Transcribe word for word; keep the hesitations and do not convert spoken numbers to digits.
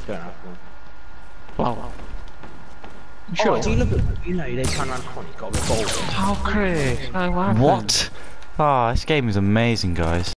Don't have one. Well, Sure. Oh, do you look at you know they turn around the corner, you've got a revolver. how Chris? No, what happened? What? Ah, oh, this game is amazing, guys.